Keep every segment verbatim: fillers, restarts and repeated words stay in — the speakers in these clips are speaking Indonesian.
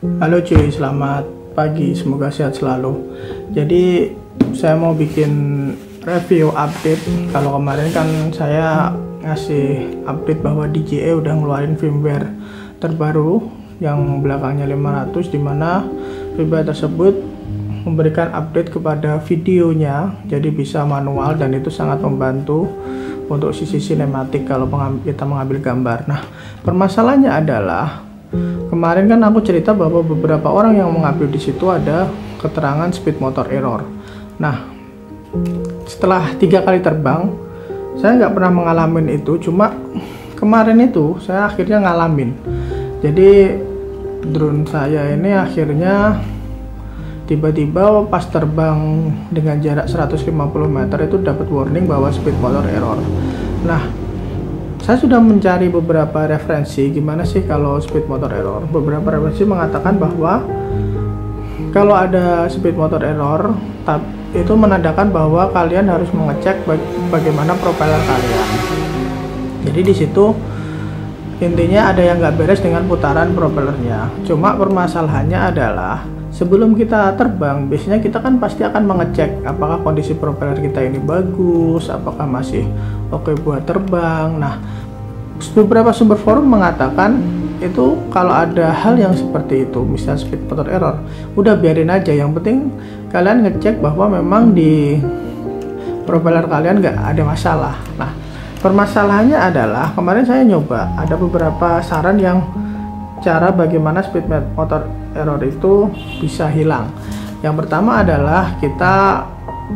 Halo cuy, selamat pagi, semoga sehat selalu. Jadi saya mau bikin review update. Kalau kemarin kan saya ngasih update bahwa D J I udah ngeluarin firmware terbaru yang belakangnya lima ratus, dimana firmware tersebut memberikan update kepada videonya, jadi bisa manual dan itu sangat membantu untuk sisi sinematik kalau kita mengambil gambar. Nah, permasalahannya adalah kemarin kan aku cerita bahwa beberapa orang yang mengambil di situ ada keterangan speed motor error. Nah, setelah tiga kali terbang, saya nggak pernah mengalami itu, cuma kemarin itu saya akhirnya ngalamin. Jadi drone saya ini akhirnya tiba-tiba pas terbang dengan jarak seratus lima puluh meter itu dapat warning bahwa speed motor error. Nah, saya sudah mencari beberapa referensi gimana sih kalau speed motor error. Beberapa referensi mengatakan bahwa kalau ada speed motor error, itu menandakan bahwa kalian harus mengecek baga bagaimana propeller kalian. Jadi di situ intinya ada yang nggak beres dengan putaran propellernya. Cuma permasalahannya adalah sebelum kita terbang, biasanya kita kan pasti akan mengecek apakah kondisi propeller kita ini bagus, apakah masih oke buat terbang. Nah, beberapa sumber forum mengatakan itu kalau ada hal yang seperti itu, misal speed motor error, udah biarin aja. Yang penting kalian ngecek bahwa memang di propeller kalian nggak ada masalah. Nah, permasalahannya adalah kemarin saya nyoba ada beberapa saran yang cara bagaimana speed motor error itu bisa hilang. Yang pertama adalah kita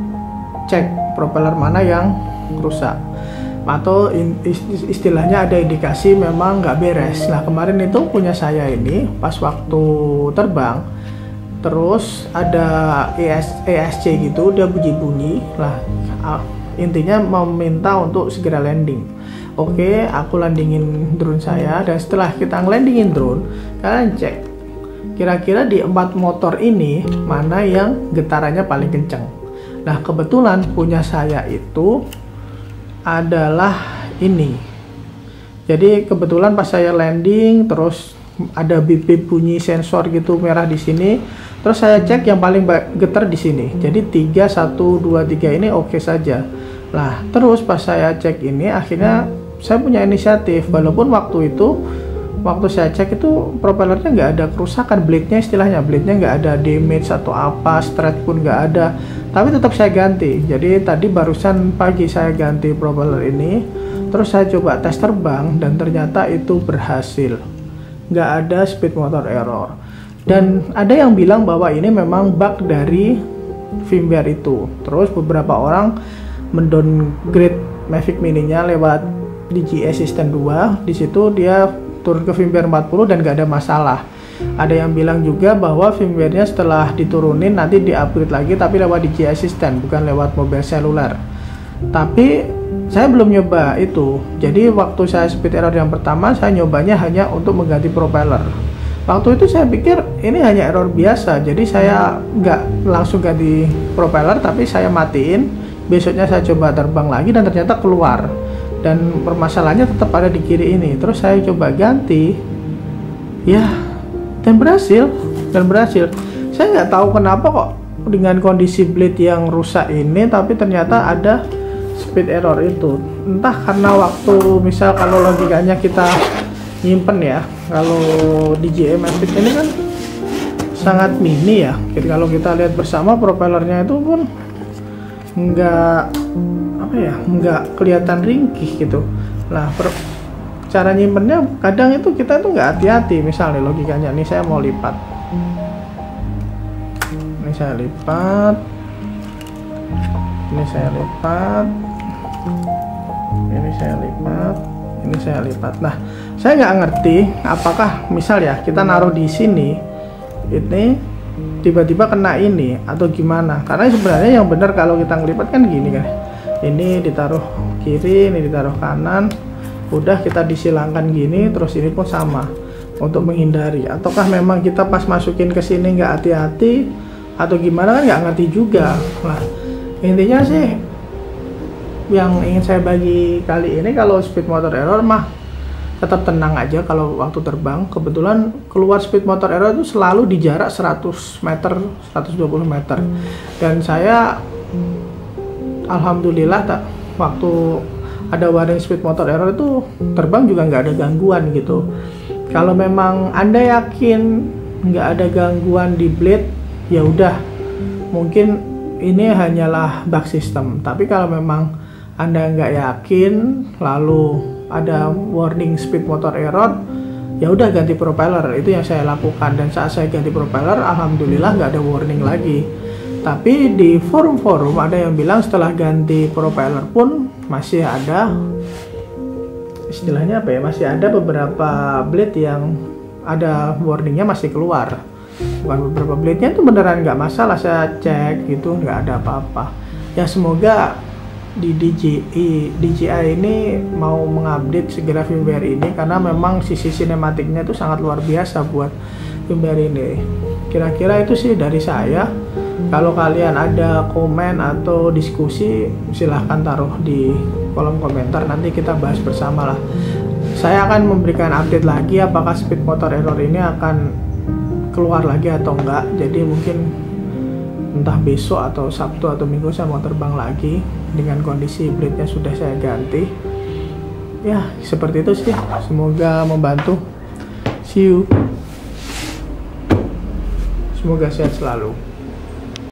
cek propeller mana yang rusak, atau istilahnya ada indikasi memang nggak beres. Nah, kemarin itu punya saya ini pas waktu terbang, terus ada E S C gitu, dia bunyi-bunyi lah, intinya meminta untuk segera landing. Oke, aku landingin drone saya, dan setelah kita ngelandingin drone, kalian cek kira-kira di empat motor ini mana yang getarannya paling kenceng. Nah, kebetulan punya saya itu adalah ini. Jadi kebetulan pas saya landing, terus ada bip-bip bunyi sensor gitu merah di sini. Terus saya cek yang paling getar di sini. Jadi tiga, satu, dua, tiga ini oke saja. Nah, terus pas saya cek ini akhirnya saya punya inisiatif, walaupun waktu itu waktu saya cek itu propellernya nggak ada kerusakan, blade-nya istilahnya blade-nya nggak ada damage atau apa, stretch pun nggak ada, tapi tetap saya ganti. Jadi tadi barusan pagi saya ganti propeller ini, terus saya coba tes terbang dan ternyata itu berhasil, nggak ada speed motor error. Dan ada yang bilang bahwa ini memang bug dari firmware itu. Terus beberapa orang mendowngrade Mavic Mini-nya lewat D J I Assistant dua, di situ dia turun ke firmware empat puluh dan gak ada masalah. Ada yang bilang juga bahwa firmware-nya setelah diturunin nanti di-upgrade lagi, tapi lewat D J I Assistant, bukan lewat mobil seluler. Tapi saya belum nyoba itu. Jadi waktu saya speed error yang pertama, saya nyobanya hanya untuk mengganti propeller. Waktu itu saya pikir ini hanya error biasa, jadi saya nggak langsung ganti propeller, tapi saya matiin. Besoknya saya coba terbang lagi dan ternyata keluar. Dan permasalahannya tetap ada di kiri ini. Terus saya coba ganti, ya, dan berhasil, dan berhasil. Saya nggak tahu kenapa kok dengan kondisi blade yang rusak ini, tapi ternyata ada speed error itu. Entah karena waktu, misal kalau logikanya kita nyimpen ya, kalau D J I Mavic ini kan sangat mini ya. Jadi kalau kita lihat bersama propellernya itu pun nggak apa ya, nggak kelihatan ringkih gitu. Nah, per, cara nyimpennya kadang itu kita tuh nggak hati-hati. Misalnya logikanya, nih saya mau lipat, ini saya lipat, ini saya lipat, ini saya lipat, ini saya lipat. Nah, saya nggak ngerti apakah misal ya kita naruh di sini, ini tiba-tiba kena ini atau gimana. Karena sebenarnya yang benar kalau kita ngelipat kan gini kan, ini ditaruh kiri, ini ditaruh kanan, udah kita disilangkan gini, terus ini pun sama untuk menghindari. Ataukah memang kita pas masukin ke sini nggak hati-hati atau gimana, kan nggak ngerti juga. Nah, intinya sih yang ingin saya bagi kali ini, kalau speed motor error mah tetap tenang aja kalau waktu terbang. Kebetulan keluar speed motor error itu selalu di jarak seratus meter, seratus dua puluh meter. Dan saya alhamdulillah tak waktu ada warning speed motor error itu terbang juga nggak ada gangguan gitu. Kalau memang Anda yakin nggak ada gangguan di blade, ya udah, mungkin ini hanyalah bug system. Tapi kalau memang Anda nggak yakin, lalu ada warning speed motor error, ya udah ganti propeller. Itu yang saya lakukan, dan saat saya ganti propeller alhamdulillah nggak ada warning lagi. Tapi di forum-forum ada yang bilang setelah ganti propeller pun masih ada, istilahnya apa ya, masih ada beberapa blade yang ada warningnya masih keluar. Bukan beberapa blade-nya itu beneran nggak masalah, saya cek gitu nggak ada apa-apa. Ya semoga di D J I, D J I ini mau mengupdate segera firmware ini, karena memang sisi sinematiknya itu sangat luar biasa buat firmware ini. Kira-kira itu sih dari saya. Kalau kalian ada komen atau diskusi, silahkan taruh di kolom komentar, nanti kita bahas bersama lah. Saya akan memberikan update lagi apakah speed motor error ini akan keluar lagi atau enggak. Jadi mungkin entah besok atau Sabtu atau Minggu saya mau terbang lagi dengan kondisi blade-nya sudah saya ganti. Ya seperti itu sih, semoga membantu. See you, semoga sehat selalu.